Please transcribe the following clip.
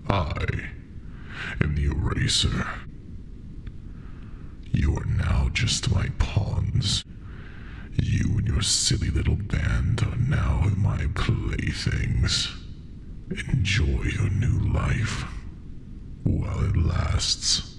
I am the eraser. You are now just my pawns. You and your silly little band are now my playthings. Enjoy your new life while it lasts.